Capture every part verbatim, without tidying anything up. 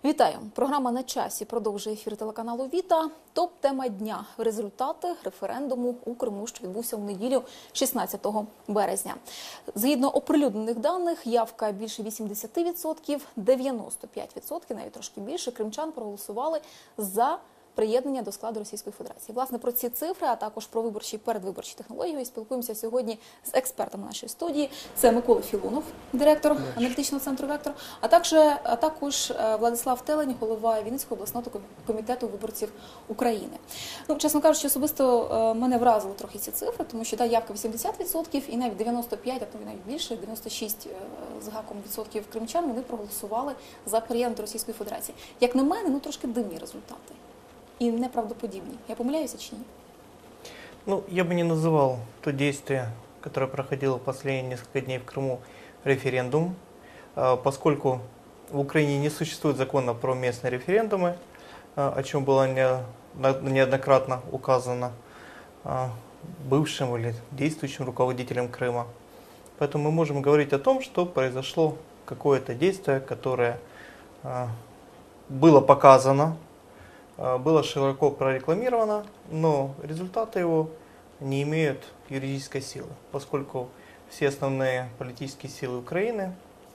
Вітаю! Програма «На часі» продовжує ефір телеканалу «Віта». Топ-тема дня – результати референдуму у Криму, що відбувся в неділю шістнадцятого березня. Згідно оприлюднених даних, явка більше вісімдесят відсотків, дев'яносто п'ять відсотків, навіть трошки більше, кримчан проголосували за приєднання до складу Російської Федерації. Власне, про ці цифри, а також про виборчі і передвиборчі технології спілкуємося сьогодні з експертами нашої студії. Це Микола Філонов, директор аналітичного центру «Вектор», а також, а також Владислав Телень, голова Вінницького обласного комітету виборців України. Ну, чесно кажучи, особисто мене вразили трохи ці цифри, тому що та явка вісімдесят відсотків і навіть дев'яносто п'ять, а то навіть більше, дев'яносто шість з гаком відсотків кримчан, вони проголосували за приєднання до Російської Федерації. Як на мене, ну трошки дивні результати. И неправдоподобнее. Я помиляюсь, чи нет? Ну, я бы не называл то действие, которое проходило последние несколько дней в Крыму, референдум, поскольку в Украине не существует закона про местные референдумы, о чем было неоднократно указано бывшим или действующим руководителем Крыма. Поэтому мы можем говорить о том, что произошло какое-то действие, которое было показано, было широко прорекламировано, но результаты его не имеют юридической силы, поскольку все основные политические силы Украины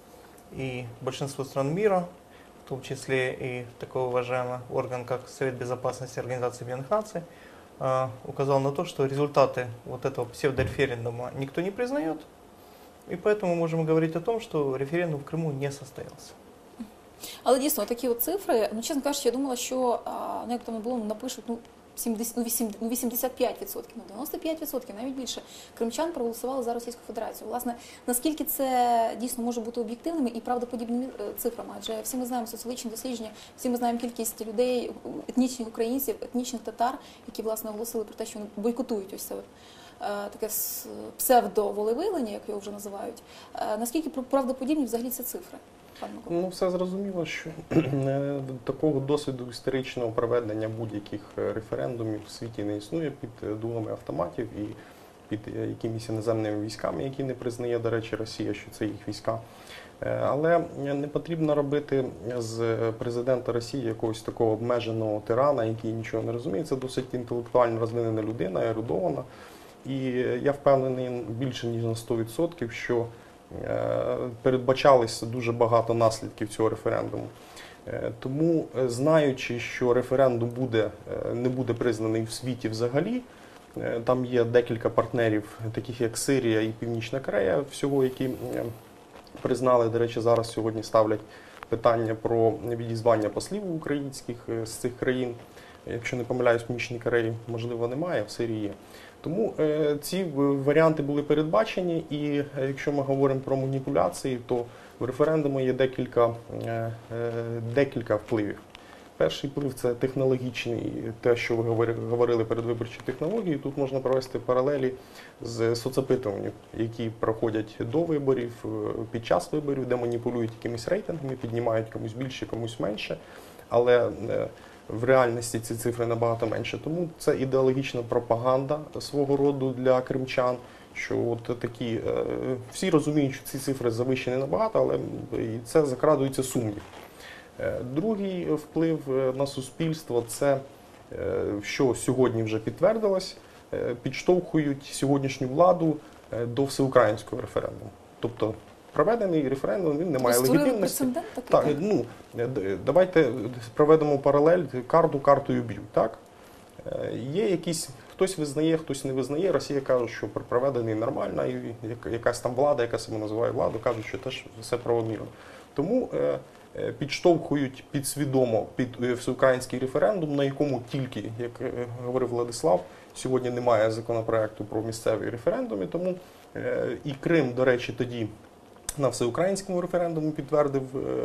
и большинство стран мира, в том числе и такой уважаемый орган, как Совет Безопасности Организации Объединенных Наций, указал на то, что результаты вот этого псевдореферендума никто не признает, и поэтому можем говорить о том, что референдум в Крыму не состоялся. Але дійсно, такі от цифри, ну, чесно кажучи, я думала, що, ну, як там було, напишуть, ну, вісімдесят п'ять відсотків, ну, дев'яносто п'ять відсотків, навіть більше, кримчан проголосували за Російську Федерацію. Власне, наскільки це дійсно може бути об'єктивними і правдоподібними цифрами? Адже всі ми знаємо соціологічні дослідження, всі ми знаємо кількість людей, етнічних українців, етнічних татар, які, власне, оголосили про те, що вони бойкотують ось це таке псевдоволевиявлення, як його вже називають. Наскільки правдоподібні взагалі ці цифри? Ну, все зрозуміло, що такого досвіду історичного проведення будь-яких референдумів в світі не існує під дулами автоматів і під якимись іноземними військами, які не признає, до речі, Росія, що це їх війська. Але не потрібно робити з президента Росії якогось такого обмеженого тирана, який нічого не розуміє. Це досить інтелектуально розвинена людина, ерудована. І я впевнений більше ніж на сто відсотків, що передбачалися дуже багато наслідків цього референдуму. Тому, знаючи, що референдум буде, не буде признаний в світі взагалі, там є декілька партнерів, таких як Сирія і Північна Корея, всього, які признали, до речі, зараз сьогодні ставлять питання про відізвання послів українських з цих країн. Якщо не помиляюсь, в Північній Кореї, можливо, немає, в Сирії є. Тому е, ці варіанти були передбачені, і е, якщо ми говоримо про маніпуляції, то в референдуму є декілька, е, е, декілька впливів. Перший вплив – це технологічний, те, що ви говорили, передвиборчі технології. Тут можна провести паралелі з соцопитуванням, які проходять до виборів, під час виборів, де маніпулюють якимись рейтингами, піднімають комусь більше, комусь менше. Але е, в реальності ці цифри набагато менше. Тому це ідеологічна пропаганда свого роду для кримчан, що от такі, всі розуміють, що ці цифри завищені набагато, але це закрадується сумнів. Другий вплив на суспільство – це, що сьогодні вже підтвердилось, підштовхують сьогоднішню владу до всеукраїнського референдуму. Тобто проведений референдум, він не має легітимності. Так, ну, давайте проведемо паралель, карту картою б'ють. Так? Є якісь, хтось визнає, хтось не визнає. Росія каже, що проведений нормально, і якась там влада, яка себе називає владою, каже, що теж все правомірно. Тому підштовхують підсвідомо під всеукраїнський референдум, на якому тільки, як говорив Владислав, сьогодні немає законопроекту про місцеві референдуми, тому і Крим, до речі, тоді на всеукраїнському референдумі підтвердив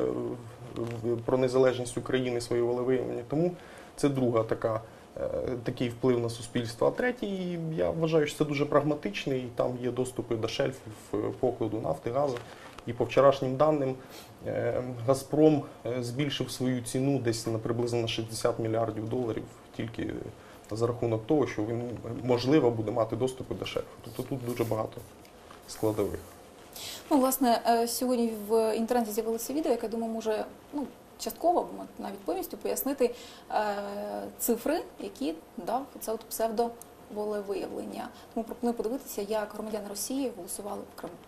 про незалежність України своє волевиявлення. Тому це друга така, такий вплив на суспільство. А третій, я вважаю, що це дуже прагматичний, там є доступи до шельфів покладу нафти, газу. І по вчорашнім даним «Газпром» збільшив свою ціну десь на приблизно на шістдесят мільярдів доларів тільки за рахунок того, що він, можливо, буде мати доступи до шельфу. Тобто тут дуже багато складових. Ну, власне, сьогодні в інтернеті з'явилося відео, яке, думаю, може, ну, частково, навіть повністю пояснити е, цифри, які дав це от псевдоволевиявлення. Тому пропоную подивитися, як громадяни Росії голосували в Криму.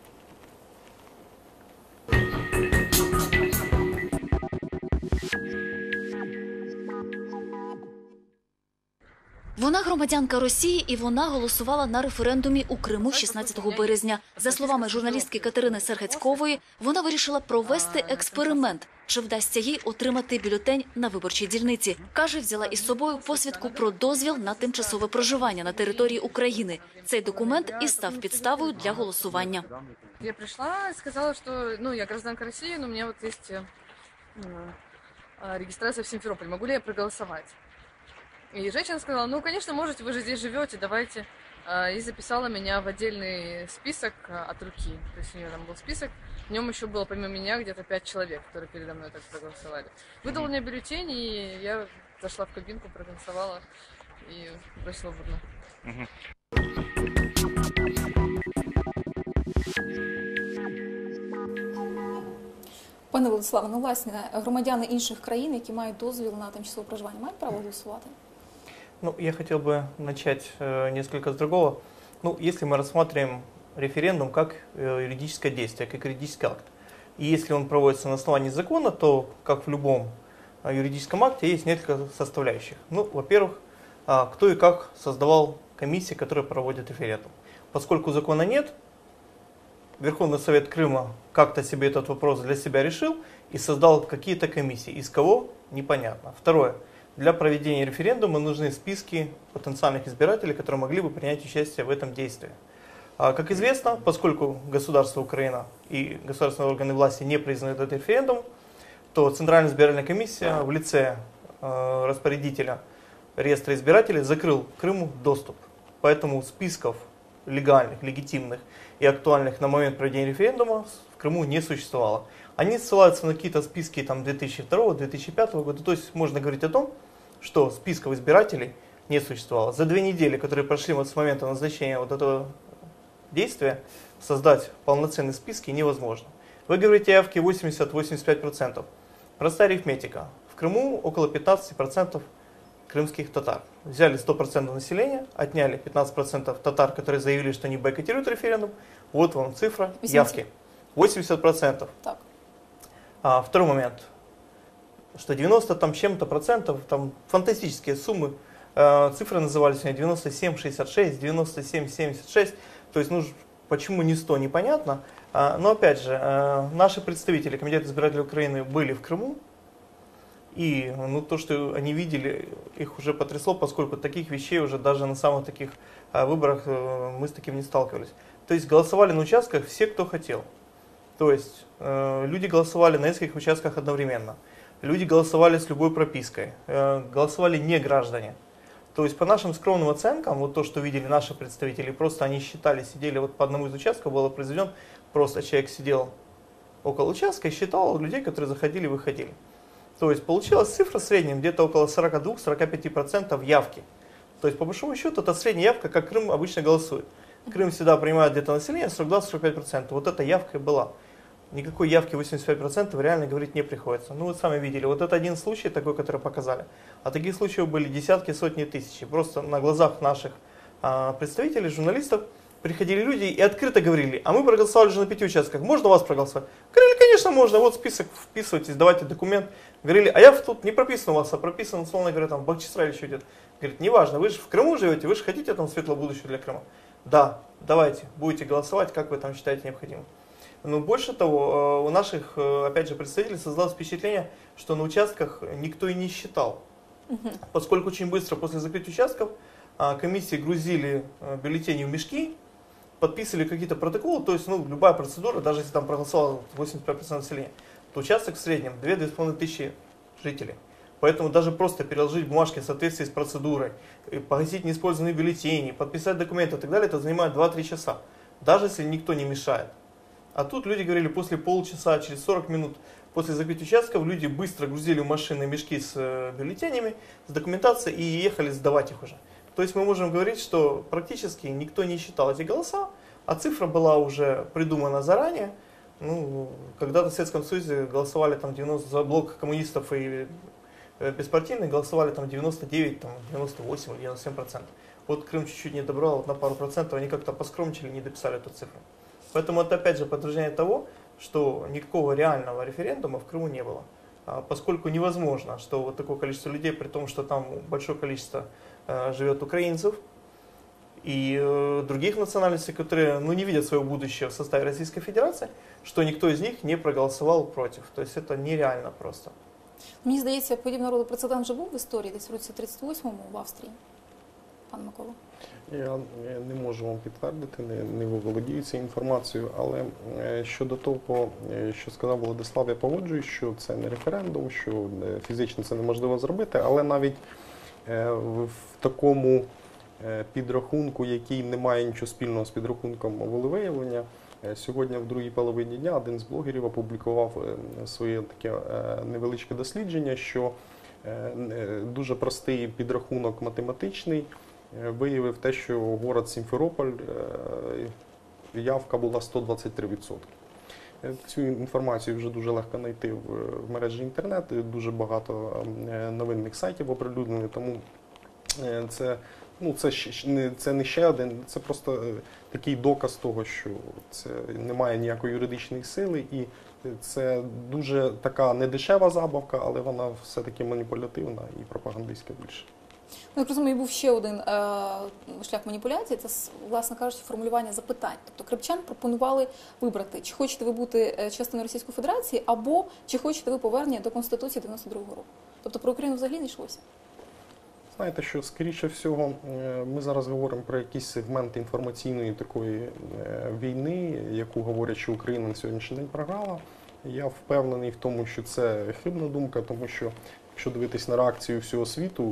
Вона громадянка Росії і вона голосувала на референдумі у Криму шістнадцятого березня. За словами журналістки Катерини Сергецькової, вона вирішила провести експеримент. Чи вдасться їй отримати бюлетень на виборчій дільниці? Каже, взяла із собою посвідку про дозвіл на тимчасове проживання на території України. Цей документ і став підставою для голосування. Я пришла и сказала, что ну, я гражданка России, но у меня вот есть э, э, регистрация в Симферополе. Могу ли я проголосовать? И женщина сказала, ну, конечно, можете, вы же здесь живете, давайте. Э, и записала меня в отдельный список э, от руки. То есть у нее там был список. В нем еще было помимо меня где-то пять человек, которые передо мной так проголосовали. Выдала мне бюллетень, и я зашла в кабинку, проголосовала и бросила в урну. Пане Владиславе, ну, власне, громадяни інших країн, які мають дозвіл на тимчасове проживання, мають право голосувати? Ну, я хотел бы начать э, несколько с другого. Ну, если мы рассматриваем референдум как э, юридическое действие, как юридический акт, и если он проводится на основании закона, то, как в любом э, юридическом акте, есть несколько составляющих. Ну, во-первых, э, кто и как создавал комиссии, которые проводят референдум. Поскольку закона нет, Верховный Совет Крыма как-то себе этот вопрос для себя решил и создал какие-то комиссии. Из кого? Непонятно. Второе. Для проведения референдума нужны списки потенциальных избирателей, которые могли бы принять участие в этом действии. А, как известно, поскольку государство Украина и государственные органы власти не признают этот референдум, то Центральная избирательная комиссия в лице э, распорядителя реестра избирателей закрыл Крыму доступ. Поэтому списков легальных, легитимных и актуальных на момент проведения референдума в Крыму не существовало. Они ссылаются на какие-то списки там, две тысячи второго — две тысячи пятого года. То есть можно говорить о том, что списков избирателей не существовало. За две недели, которые прошли вот с момента назначения вот этого действия, создать полноценные списки невозможно. Вы говорите о явке восемьдесят — восемьдесят пять процентов. Простая арифметика. В Крыму около пятнадцати процентов крымских татар. Взяли сто процентов населения, отняли пятнадцать процентов татар, которые заявили, что они бойкотируют референдум. Вот вам цифра явки. восемьдесят процентов. Так. А, второй момент, что девяносто там чем-то процентов, там фантастические суммы, э, цифры назывались сегодня девяносто семь — шестьдесят шесть, девяносто семь — семьдесят шесть, то есть ну, почему не сто, непонятно. А, но опять же, э, наши представители Комитета избирателей Украины были в Крыму, и ну, то, что они видели, их уже потрясло, поскольку таких вещей уже даже на самых таких э, выборах э, мы с таким не сталкивались. То есть голосовали на участках все, кто хотел. То есть э, люди голосовали на нескольких участках одновременно. Люди голосовали с любой пропиской. Э, голосовали не граждане. То есть по нашим скромным оценкам, вот то, что видели наши представители, просто они считали, сидели вот по одному из участков, было произведен, просто человек сидел около участка и считал людей, которые заходили и выходили. То есть получилась цифра в среднем где-то около сорока двух — сорока пяти процентов явки. То есть по большому счету это средняя явка, как Крым обычно голосует. Крым всегда принимает где-то население сорок два — сорок пять процентов. Вот эта явка и была. Никакой явки восемьдесят пять процентов реально говорить не приходится. Ну, вы сами видели, вот это один случай такой, который показали. А таких случаев были десятки, сотни тысяч. Просто на глазах наших а, представителей, журналистов, приходили люди и открыто говорили: а мы проголосовали уже на пяти участках, можно у вас проголосовать? Говорили, конечно, можно, вот список, вписывайтесь, давайте документ. Говорили, а я тут не прописан у вас, а прописан, условно говоря, там в Бахчисарае еще где-то. Говорит, неважно, вы же в Крыму живете, вы же хотите там светлое будущее для Крыма. Да, давайте, будете голосовать, как вы там считаете необходимым. Но больше того, у наших, опять же, представителей создалось впечатление, что на участках никто и не считал. Угу. Поскольку очень быстро после закрытия участков комиссии грузили бюллетени в мешки, подписывали какие-то протоколы, то есть ну, любая процедура, даже если там проголосовало восемьдесят пять процентов населения, то участок в среднем две — две с половиной тысячи жителей. Поэтому даже просто переложить бумажки в соответствии с процедурой, погасить неиспользованные бюллетени, подписать документы и так далее, это занимает два-три часа, даже если никто не мешает. А тут люди говорили, после полчаса, через сорок минут после закрытия участков, люди быстро грузили в машины мешки с бюллетенями, с документацией и ехали сдавать их уже. То есть мы можем говорить, что практически никто не считал эти голоса, а цифра была уже придумана заранее. Ну, когда-то в Советском Союзе голосовали там девяносто, за блок коммунистов и э, беспартийных голосовали там девяносто девять, там, девяносто восемь или девяносто семь процентов. Вот Крым чуть-чуть не добрал, вот на пару процентов, они как-то поскромничали, не дописали эту цифру. Поэтому это опять же подтверждение того, что никакого реального референдума в Крыму не было. А, поскольку невозможно, что вот такое количество людей, при том, что там большое количество э, живет украинцев и э, других национальностей, которые ну, не видят своего будущего в составе Российской Федерации, что никто из них не проголосовал против. То есть это нереально просто. Мені здається, подібного роду прецедент вже був в історії, десь в році тридцять восьмому в Австрії. Пан Микола. Я не можу вам підтвердити, не, не володію цією інформацією, але е, щодо того, е, що сказав Владислав, я погоджуюсь, що це не референдум, що е, фізично це неможливо зробити, але навіть е, в, в такому е, підрахунку, який не має нічого спільного з підрахунком волевиявлення, е, сьогодні в другій половині дня один з блогерів опублікував е, своє таке е, невеличке дослідження, що е, е, дуже простий підрахунок математичний виявив те, що город Сімферополь, явка була сто двадцять три відсотки. Цю інформацію вже дуже легко знайти в мережі інтернет, дуже багато новинних сайтів оприлюднили, тому це, ну, це, це не ще один, це просто такий доказ того, що це не має ніякої юридичної сили, і це дуже така недешева забавка, але вона все-таки маніпулятивна і пропагандистська більше. Ну, як розумію, був ще один е, шлях маніпуляції, це, власне кажучи, формулювання запитань. Тобто крипчан пропонували вибрати, чи хочете ви бути частиною Російської Федерації, або чи хочете ви повернення до Конституції дев'яносто другого року. Тобто про Україну взагалі не йшлося. Знаєте, що, скоріше всього, ми зараз говоримо про якісь сегменти інформаційної такої війни, яку говорять, що Україна на сьогоднішній день програла. Я впевнений в тому, що це хибна думка, тому що, якщо дивитись на реакцію всього світу,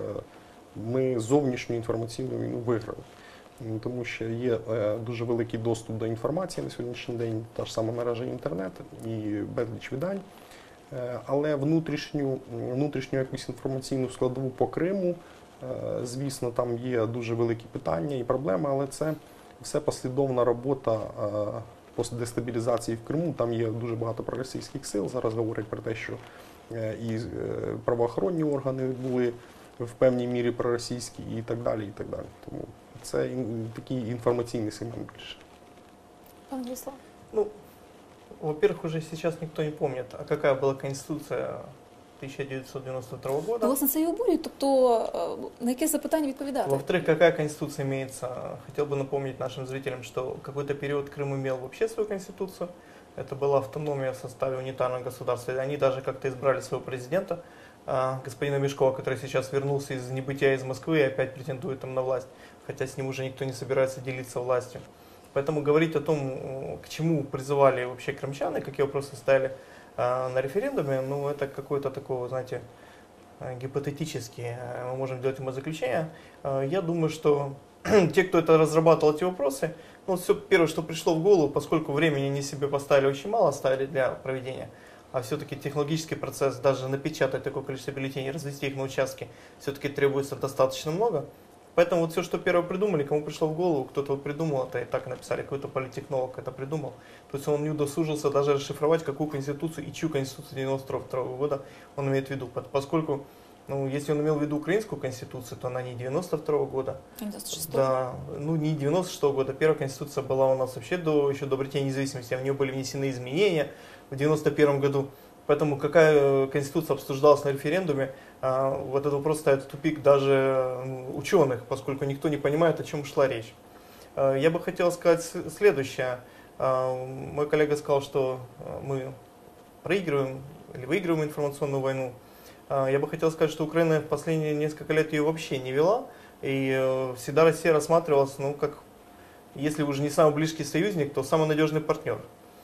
ми зовнішню інформаційну війну виграли. Тому що є дуже великий доступ до інформації на сьогоднішній день, та ж сама мережа інтернет і безліч видань. Але внутрішню, внутрішню якусь інформаційну складову по Криму, звісно, там є дуже великі питання і проблеми, але це все послідовна робота по дестабілізації в Криму. Там є дуже багато проросійських сил. Зараз говорять про те, що і правоохоронні органи були в певній мірі проросійські і так далі, і так далі. Тому це такий інформаційний сегмент більше. Пан Владислав. Ну, во-первых, уже сейчас никто не помнит, а какая была Конституция тысяча девятьсот девяносто второго года. То, власне, це і обурює, тобто на яке запитання відповідати? Во-вторых, какая Конституция имеется? Хотел бы напомнить нашим зрителям, что какой-то период Крым имел вообще свою Конституцию. Это была автономия в составе унитарного государства. Они даже как-то избрали своего президента, господина Мешкова, который сейчас вернулся из небытия из Москвы и опять претендует там на власть, хотя с ним уже никто не собирается делиться властью. Поэтому говорить о том, к чему призывали вообще крымчаны, какие вопросы ставили э, на референдуме, ну это какое-то такое, знаете, гипотетические, мы можем делать умозаключение. Э, я думаю, что те, кто это разрабатывал, эти вопросы, ну все первое, что пришло в голову, поскольку времени они себе поставили очень мало, ставили для проведения, а все-таки технологический процесс, даже напечатать такое количество бюллетеней, развести их на участки, все-таки требуется достаточно много. Поэтому вот все, что первое придумали, кому пришло в голову, кто-то придумал это и так написали, какой-то политтехнолог это придумал. То есть он не удосужился даже расшифровать, какую конституцию и чью конституцию девяносто второго года он имеет в виду. Поскольку, ну, если он имел в виду украинскую конституцию, то она не девяносто второго года. девяносто шестого. Да, ну не девяносто шестого года. Первая конституция была у нас вообще до, еще до обретения независимости, в нее были внесены изменения в девяносто первом году. Поэтому какая конституция обсуждалась на референдуме, вот этот вопрос ставит в тупик даже ученых, поскольку никто не понимает, о чем шла речь. Я бы хотел сказать следующее. Мой коллега сказал, что мы проигрываем или выигрываем информационную войну. Я бы хотел сказать, что Украина в последние несколько лет ее вообще не вела, и всегда Россия рассматривалась, ну, как, если уже не самый близкий союзник, то самый надежный партнер.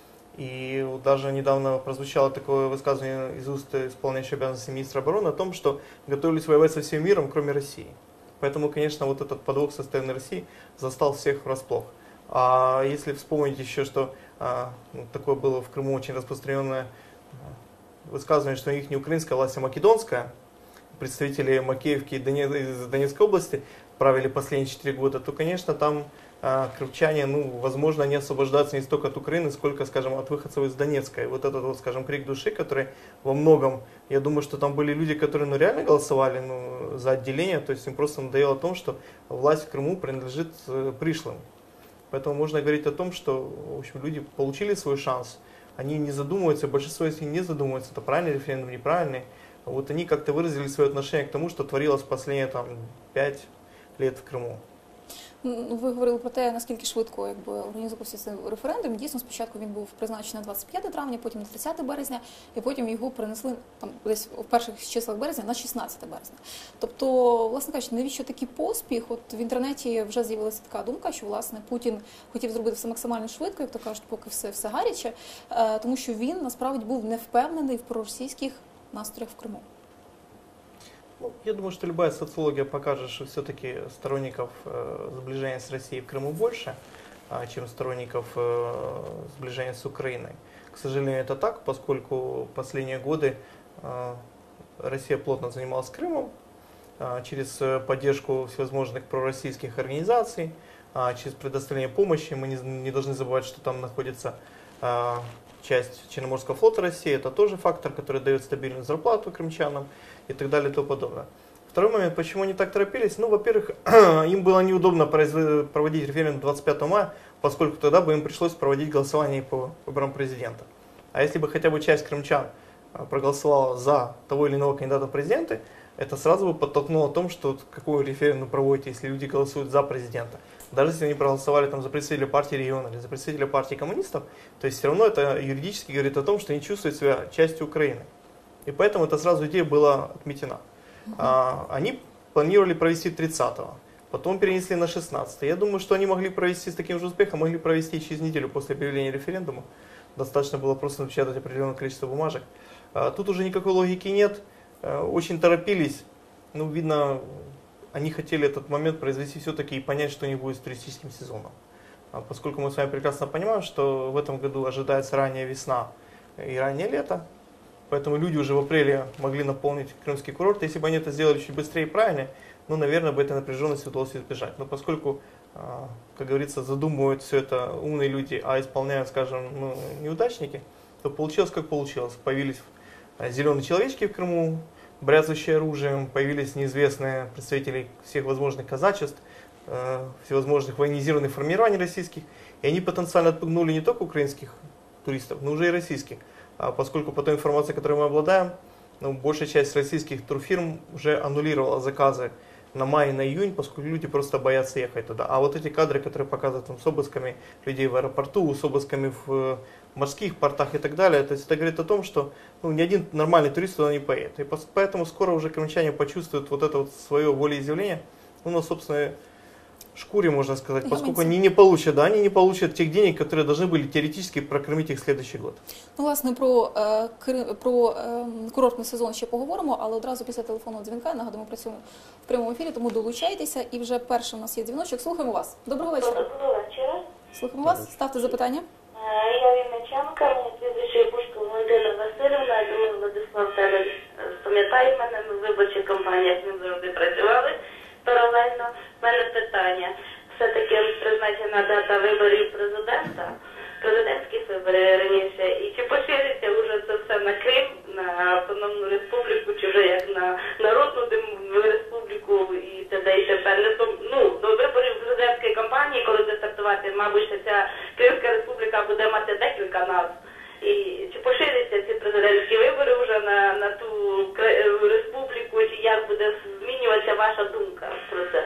И даже недавно прозвучало такое высказывание из уст исполняющего обязанности министра обороны о том, что готовились воевать со всем миром, кроме России. Поэтому, конечно, вот этот подвох со стороны России застал всех врасплох. А если вспомнить еще, что а, ну, такое было в Крыму очень распространенное высказывание, что у них не украинская власть, а македонская, представители Макеевки из Донецкой области правили последние четыре года, то, конечно, там а, крымчане, ну, возможно, они освобождаются не столько от Украины, сколько, скажем, от выходцев из Донецка. И вот этот вот, скажем, крик души, который во многом, я думаю, что там были люди, которые, ну, реально голосовали, ну, за отделение, то есть им просто надоело о том, что власть в Крыму принадлежит э, пришлым. Поэтому можно говорить о том, что, в общем, люди получили свой шанс, они не задумываются, большинство из них не задумываются, это правильный референдум, неправильный. Вот они как-то выразили свое отношение к тому, что творилось в последние там, п'ять лет в Криму. Ви говорили про те, наскільки швидко якби, організувався цей референдум. Дійсно, спочатку він був призначений на двадцять п'яте травня, потім на тридцяте березня, і потім його перенесли там, десь в перших числах березня на шістнадцяте березня. Тобто, власне кажучи, навіщо такий поспіх? От в інтернеті вже з'явилася така думка, що, власне, Путін хотів зробити все максимально швидко, як то кажуть, поки все, все гаряче, тому що він, насправді, був не впевнений в проросійських настроях в Криму. Ну, я думаю, что любая социология покажет, что все-таки сторонников э, сближения с Россией в Крыму больше, а, чем сторонников э, сближения с Украиной. К сожалению, это так, поскольку последние годы э, Россия плотно занималась Крымом э, через поддержку всевозможных пророссийских организаций, э, через предоставление помощи. Мы не, не должны забывать, что там находится э, часть Черноморского флота России, это тоже фактор, который дает стабильную зарплату крымчанам и так далее и тому подобное. Второй момент, почему они так торопились? Ну, во-первых, им было неудобно проводить референдум двадцать пятого мая, поскольку тогда бы им пришлось проводить голосование по выборам президента. А если бы хотя бы часть крымчан проголосовала за того или иного кандидата в президенты, это сразу бы подтолкнуло о том, что какой референдум проводите, если люди голосуют за президента. Даже если они проголосовали там, за представителя партии региона или за представителя партии коммунистов, то есть все равно это юридически говорит о том, что они чувствуют себя частью Украины. И поэтому эта сразу идея была отметена. А, они планировали провести тридцатого, потом перенесли на шестнадцатое. Я думаю, что они могли провести с таким же успехом, могли провести через неделю после объявления референдума. Достаточно было просто напечатать определенное количество бумажек. А, тут уже никакой логики нет. А, очень торопились. Ну, видно, они хотели этот момент произвести все-таки и понять, что у них будет с туристическим сезоном. А поскольку мы с вами прекрасно понимаем, что в этом году ожидается ранняя весна и раннее лето, поэтому люди уже в апреле могли наполнить крымский курорт. Если бы они это сделали чуть быстрее и правильнее, ну, наверное, бы этой напряженности удалось избежать. Но поскольку, как говорится, задумывают все это умные люди, а исполняют, скажем, ну, неудачники, то получилось как получилось. Появились зеленые человечки в Крыму, бряцающие оружием, появились неизвестные представители всех возможных казачеств, всевозможных военизированных формирований российских, и они потенциально отпугнули не только украинских туристов, но уже и российских. Поскольку по той информации, которой мы обладаем, ну, большая часть российских турфирм уже аннулировала заказы на май и на июнь, поскольку люди просто боятся ехать туда. А вот эти кадры, которые показывают там, с обысками людей в аэропорту, с обысками в морских портах и так далее, то есть это говорит о том, что ну, ни один нормальный турист туда не поедет. И поэтому скоро уже крымчане почувствуют вот это вот свое волеизъявление, ну, на собственной шкуре, можно сказать, поскольку они не получат, да, они не получат тех денег, которые должны были теоретически прокормить их следующий год. Ну, власне, про, е, Кри- про е, курортний сезон ще поговоримо, але одразу після телефонного дзвінка, нагадуємо, працюємо в прямому ефірі, тому долучайтеся. І вже перший у нас є дзвіночок. Слухаємо вас. Доброго вечора. Доброго вечора. Слухаємо вас. Ставте запитання. Е, Я Вінничанка, мені прізвище Бушко Валентина Васильівна, я думаю, Владислав тебе пам'ятає мене, ми в виборчих кампаніях ми завжди працювали паралельно. У мене питання. Все-таки призначена дата виборів президента, президентських виборів раніше, і чи пошириться вже це все на Крим, на Автономну Республіку, чи вже як на Народну Республіку і т.д. і тепер. Ну, до виборів президентської кампанії, коли буде стартувати, мабуть, що ця Кримська Республіка буде мати декілька назв. І чи поширяться ці президентські вибори вже на, на ту республіку, чи як буде змінюватися ваша думка про це?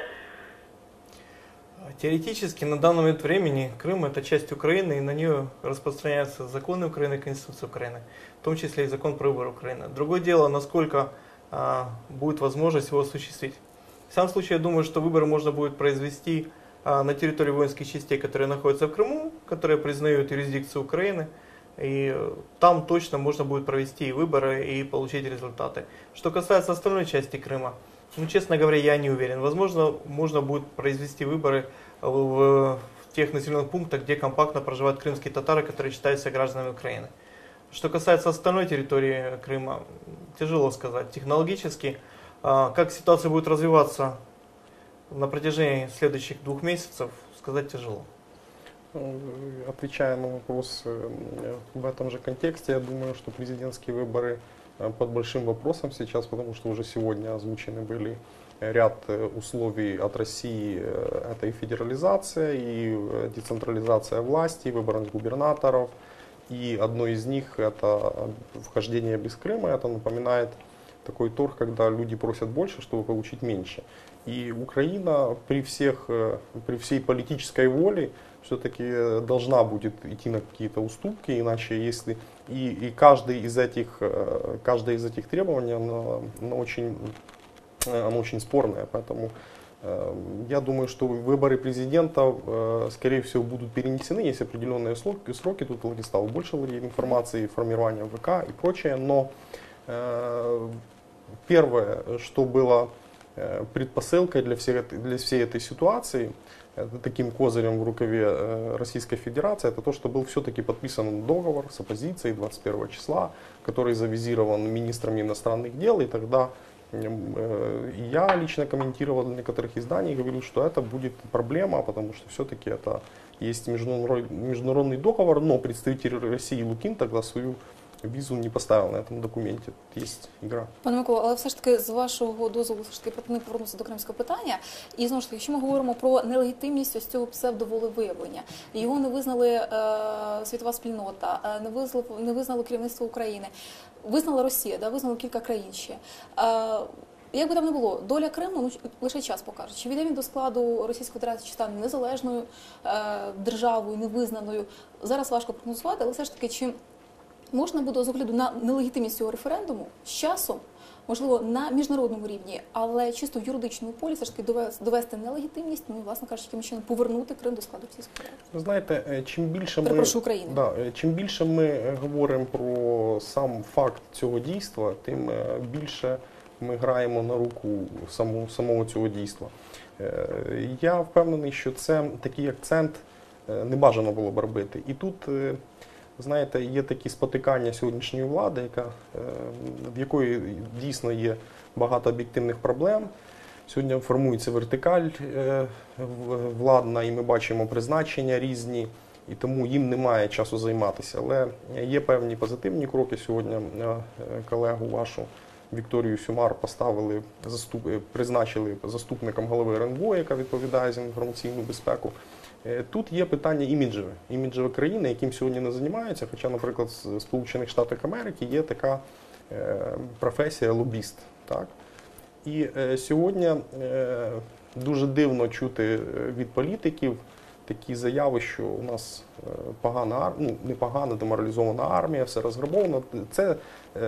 Теоретически на данный момент времени Крым это часть Украины, и на нее распространяются законы Украины, Конституция Украины, в том числе и закон про выбор Украины. Другое дело, насколько а, будет возможность его осуществить. В самом случае, я думаю, что выборы можно будет произвести а, на территории воинских частей, которые находятся в Крыму, которые признают юрисдикцию Украины, и там точно можно будет провести и выборы и получить результаты. Что касается остальной части Крыма, ну, честно говоря, я не уверен. Возможно, можно будет произвести выборы в, в тех населенных пунктах, где компактно проживают крымские татары, которые считаются гражданами Украины. Что касается остальной территории Крыма, тяжело сказать. Технологически, как ситуация будет развиваться на протяжении следующих двух месяцев, сказать тяжело. Отвечая на вопрос в этом же контексте, я думаю, что президентские выборы под большим вопросом сейчас, потому что уже сегодня озвучены были ряд условий от России. Это и федерализация, и децентрализация власти, и выборность губернаторов. И одно из них это вхождение без Крыма. Это напоминает такой торг, когда люди просят больше, чтобы получить меньше. И Украина при, всех, при всей политической воле все-таки должна будет идти на какие-то уступки, иначе если и, и каждый из этих, каждое из этих требований оно, оно, очень, оно очень спорное, поэтому э, я думаю, что выборы президента э, скорее всего будут перенесены, есть определенные сроки, сроки тут Владислав больше владеет информацией, формирование ВК и прочее, но э, первое, что было предпосылкой для всей, для всей этой ситуации, таким козырем в рукаве Российской Федерации, это то, что был все-таки подписан договор с оппозицией двадцать первого числа, который завизирован министрами иностранных дел, и тогда я лично комментировал для некоторых изданий и говорил, что это будет проблема, потому что все-таки это есть международный, международный договор, но представитель России Лукин тогда свою візу не поставив на цьому документі. Є гра. Пане Миколо, але все ж таки, з вашого дозволу, все ж таки пропоную повернутися до кримського питання. І знову ж таки, якщо ми говоримо про нелегітимність ось цього псевдоволевиявлення, його не визнали е, світова спільнота, е, не, визнало, не визнало керівництво України, визнала Росія, да, визнало кілька країн ще. Е, Як би там не було, доля Криму, ну, лише час покаже. Чи війде він до складу Російської Федерації, чи стане незалежною е, державою, невизнаною. Зараз важко прогнозувати, але все ж таки, чи можна буде з огляду на нелегітимність цього референдуму з часом, можливо, на міжнародному рівні, але чисто в юридичному полі все ж таки довести нелегітимність, ну і, власне кажучи, яким чином повернути Крим до складу Російської Федерації. Ви знаєте, чим більше ми, Перепрошую, України. Да, чим більше ми говоримо про сам факт цього дійства, тим більше ми граємо на руку самого, самого цього дійства. Я впевнений, що це такий акцент не бажано було б робити. І тут, знаєте, є такі спотикання сьогоднішньої влади, яка, в якої дійсно є багато об'єктивних проблем. Сьогодні формується вертикаль владна, і ми бачимо призначення різні, і тому їм немає часу займатися. Але є певні позитивні кроки. Сьогодні колегу вашу Вікторію Сюмар поставили, заступ, призначили заступником голови ер ен бо, яка відповідає за інформаційну безпеку. Тут є питання іміджеве, іміджеве країни, яким сьогодні не займаються, хоча, наприклад, в Сполучених Штатах Америки є така професія лобіст. Так? І сьогодні дуже дивно чути від політиків такі заяви, що у нас погана, ну, не погана, деморалізована армія, все розграбовано. Це,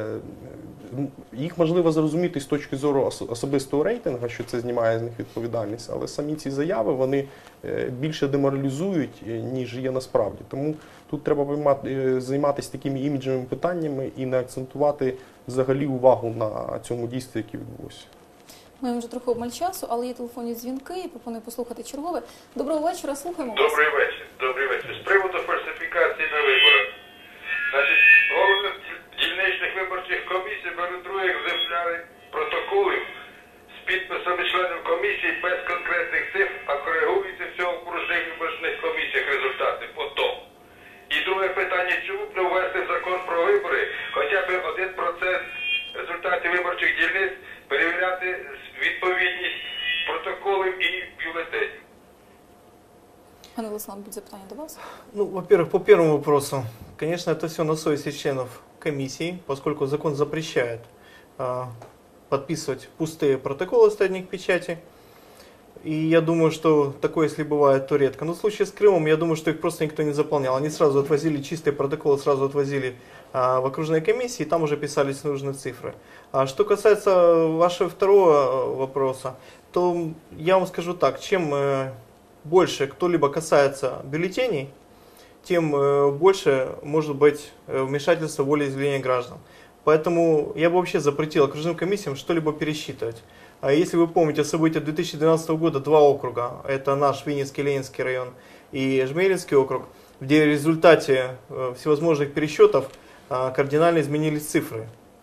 їх можливо зрозуміти з точки зору особистого рейтингу, що це знімає з них відповідальність, але самі ці заяви, вони більше деморалізують, ніж є насправді. Тому тут треба займатися такими іміджевими питаннями і не акцентувати взагалі увагу на цьому дійстві, яке відбулося. Маємо вже трохи обмаль часу, але є телефонні дзвінки, і пропоную послухати чергове. Доброго вечора, слухаємо вас. Добрий вечір, добрий вечір. З приводу фальсифікації на виборах. Значить, голови дільничних виборчих комісій беруть другі екземпляри протоколів з підписами членів комісії без конкретних цифр, а коригуються в цьому окружних виборчих комісіях результати потім. І друге питання, чому б не ввести в закон про вибори хоча б один процент результатів виборчих дільниць перевіряти відповідність протоколів і бюлетенів. Пане Олександр, буде запитання до вас. Ну, во-первых, по первому вопросу, конечно, это все на совести членов комиссии, поскольку закон запрещает а, подписывать пустые протоколы стадник печати. И я думаю, что такое, если бывает, то редко. Но в случае с Крымом, я думаю, что их просто никто не заполнял. Они сразу отвозили чистые протоколы, сразу отвозили а, в окружные комиссии, и там уже писались нужные цифры. А что касается вашего второго вопроса, то я вам скажу так, чем э, больше кто-либо касается бюллетеней, тем э, больше может быть э, вмешательства в волеизъявления граждан. Поэтому я бы вообще запретил окружным комиссиям что-либо пересчитывать. А если вы помните события две тысячи двенадцатого года, два округа, это наш Винницкий, Ленинский район и Жмеринский округ, где в результате всевозможных пересчетов кардинально изменились цифры.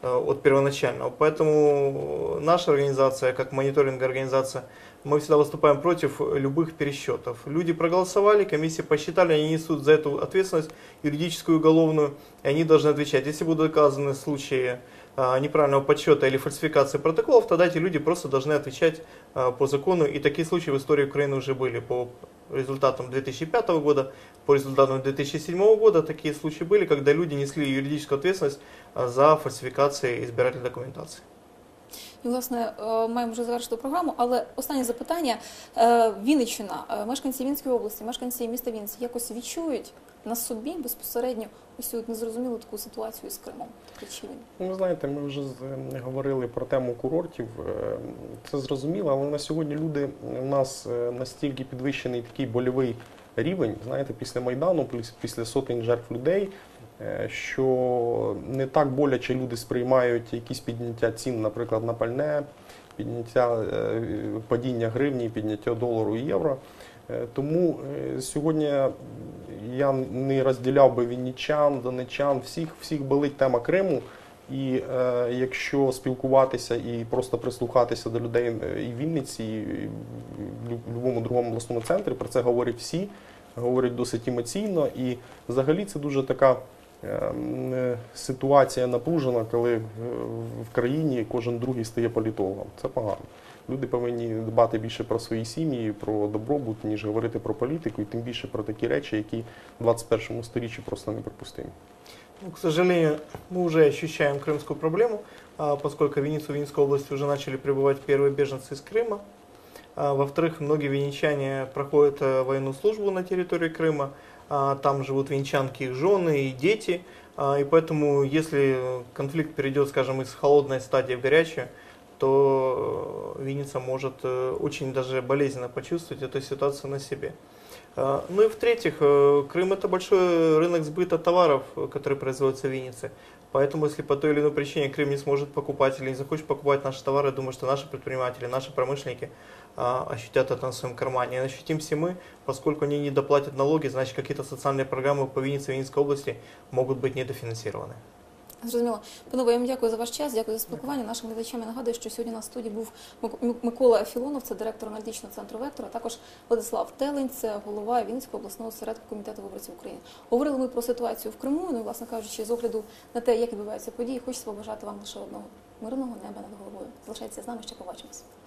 от первоначального. Поэтому наша организация, как мониторинговая организация, мы всегда выступаем против любых пересчетов. Люди проголосовали, комиссии посчитали, они несут за эту ответственность юридическую, уголовную, и они должны отвечать. Если будут доказаны случаи неправильного подсчета или фальсификации протоколов, тогда эти люди просто должны отвечать по закону. И такие случаи в истории Украины уже были по результатам две тысячи пятого года, по результатам две тысячи седьмого года. Такие случаи были, когда люди несли юридическую ответственность за фальсифікацію избирательной документації. І, власне, маємо вже завершити програму, але останнє запитання. Вінниччина, мешканці Вінницької області, мешканці міста Вінниці якось відчують на собі безпосередньо ось цю незрозумілу таку ситуацію з Кримом? Ну, ви знаєте, ми вже говорили про тему курортів, це зрозуміло, але на сьогодні люди, у нас настільки підвищений такий больовий рівень, знаєте, після Майдану, після сотень жертв людей, що не так боляче люди сприймають якісь підняття цін, наприклад, на пальне, підняття падіння гривні, підняття долару і євро. Тому сьогодні я не розділяв би вінничан, донеччан, всіх, всіх болить тема Криму. І е, якщо спілкуватися і просто прислухатися до людей і в Вінниці, і в будь-якому другому обласному центрі, про це говорять всі, говорять досить емоційно. І взагалі це дуже така е, ситуація напружена, коли в країні кожен другий стає політологом. Це погано. Люди повинні дбати більше про свої сім'ї, про добробут, ніж говорити про політику, і тим більше про такі речі, які в двадцять першому сторіччі просто неприпустимі. Ну, к сожалению, мы уже ощущаем крымскую проблему, поскольку в Винницу, в Винницкой области уже начали прибывать первые беженцы из Крыма. Во-вторых, многие винничане проходят военную службу на территории Крыма, там живут винничанки, их жены и дети, и поэтому, если конфликт перейдет, скажем, из холодной стадии в горячую, то Винница может очень даже болезненно почувствовать эту ситуацию на себе. Ну и в-третьих, Крым — это большой рынок сбыта товаров, которые производятся в Виннице. Поэтому, если по той или иной причине Крым не сможет покупать или не захочет покупать наши товары, я думаю, что наши предприниматели, наши промышленники ощутят это на своем кармане. И ощутим все мы, поскольку они не доплатят налоги, значит, какие-то социальные программы по Виннице и Винницкой области могут быть недофинансированы. Зрозуміло. Панове, я вам дякую за ваш час, дякую за спілкування. Нашим глядачам я нагадую, що сьогодні на студії був Микола Філонов, це директор аналітичного центру «Вектор», а також Владислав Телень, це голова Вінницького обласного осередку Комітету виборців України. Говорили ми про ситуацію в Криму, ну і, власне кажучи, з огляду на те, як відбуваються події, хочеться побажати вам лише одного – мирного неба над головою. Залишайтеся з нами, ще побачимось.